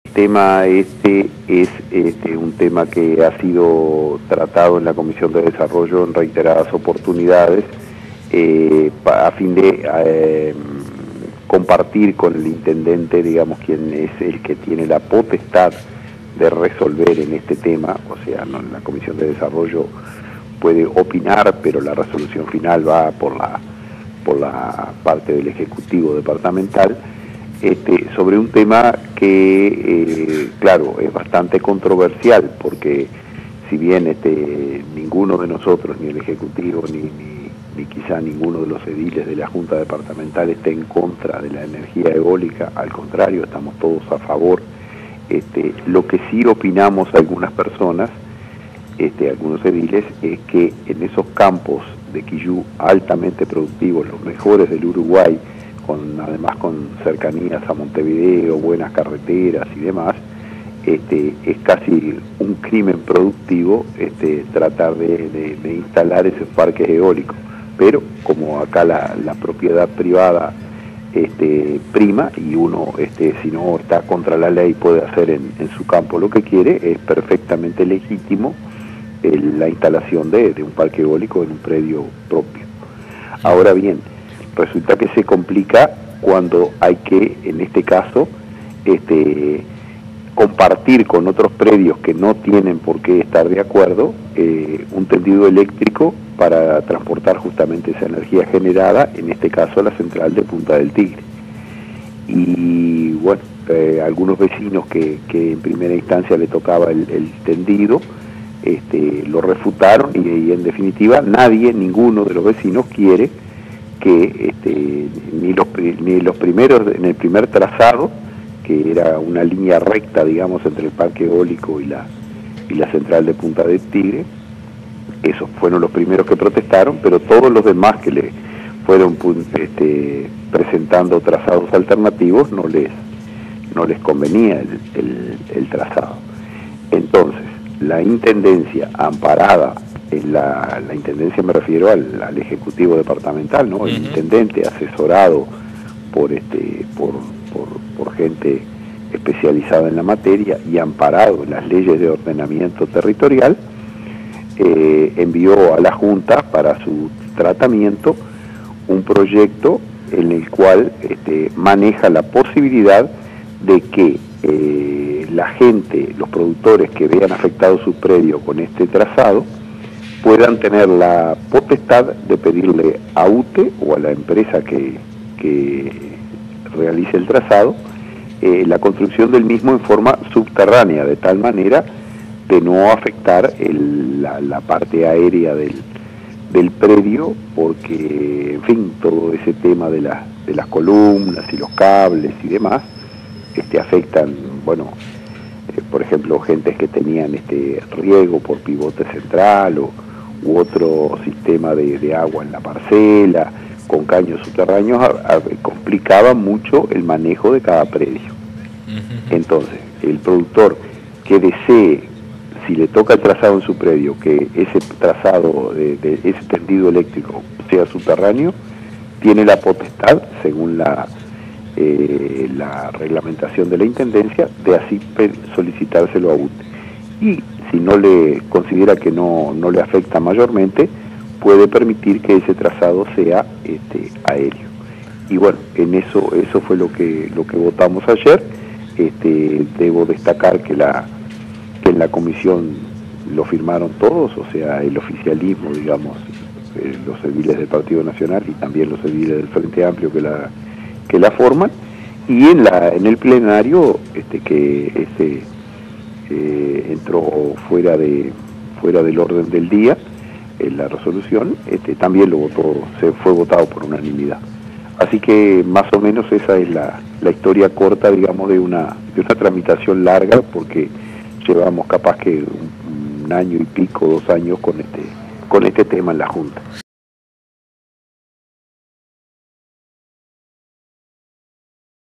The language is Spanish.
Tema este es un tema que ha sido tratado en la Comisión de Desarrollo en reiteradas oportunidades a fin de compartir con el intendente, digamos, quien es el que tiene la potestad de resolver en este tema. O sea, no, la Comisión de Desarrollo puede opinar, pero la resolución final va por la parte del Ejecutivo Departamental, sobre un tema que, claro, es bastante controversial, porque si bien ninguno de nosotros, ni el Ejecutivo, ni quizá ninguno de los ediles de la Junta Departamental esté en contra de la energía eólica, al contrario, estamos todos a favor. Lo que sí opinamos algunas personas, algunos ediles, es que en esos campos de quillú altamente productivos, los mejores del Uruguay, además con cercanías a Montevideo, buenas carreteras y demás, es casi un crimen productivo tratar de instalar esos parques eólicos. Pero como acá la propiedad privada prima, y uno, si no está contra la ley, puede hacer en su campo lo que quiere, es perfectamente legítimo la instalación de un parque eólico en un predio propio. Ahora bien, resulta que se complica cuando hay que, en este caso, compartir con otros predios que no tienen por qué estar de acuerdo un tendido eléctrico para transportar justamente esa energía generada, en este caso a la central de Punta del Tigre. Y bueno, algunos vecinos que en primera instancia le tocaba el tendido, lo refutaron y en definitiva ninguno de los vecinos quiere que ni los primeros, en el primer trazado, que era una línea recta, digamos, entre el parque eólico y la central de Punta del Tigre, esos fueron los primeros que protestaron, pero todos los demás que le fueron presentando trazados alternativos no les convenía el trazado. Entonces, la Intendencia, amparada en la Intendencia, me refiero al Ejecutivo Departamental, ¿no? El intendente, asesorado por gente especializada en la materia y amparado en las leyes de ordenamiento territorial, envió a la Junta para su tratamiento un proyecto en el cual maneja la posibilidad de que la gente, los productores que vean afectado su predio con este trazado, puedan tener la potestad de pedirle a UTE o a la empresa que realice el trazado la construcción del mismo en forma subterránea, de tal manera de no afectar la parte aérea del predio, porque, en fin, todo ese tema de las columnas y los cables y demás afectan, bueno, por ejemplo, gentes que tenían riego por pivote central u otro sistema de agua en la parcela, con caños subterráneos, complicaba mucho el manejo de cada predio. Entonces, el productor que desee, si le toca el trazado en su predio, que ese trazado de ese tendido eléctrico sea subterráneo, tiene la potestad, según la reglamentación de la Intendencia, de así solicitárselo a UTE. Y si no le considera que no le afecta mayormente, puede permitir que ese trazado sea aéreo. Y bueno, en eso fue lo que votamos ayer. Debo destacar que en la comisión lo firmaron todos, o sea, el oficialismo, digamos, los ediles del Partido Nacional y también los ediles del Frente Amplio que la forman, y en el plenario que entró fuera del orden del día, la resolución, también fue votado por unanimidad. Así que más o menos esa es la historia corta, digamos, de una tramitación larga, porque llevamos capaz que un año y pico, 2 años con este tema en la Junta.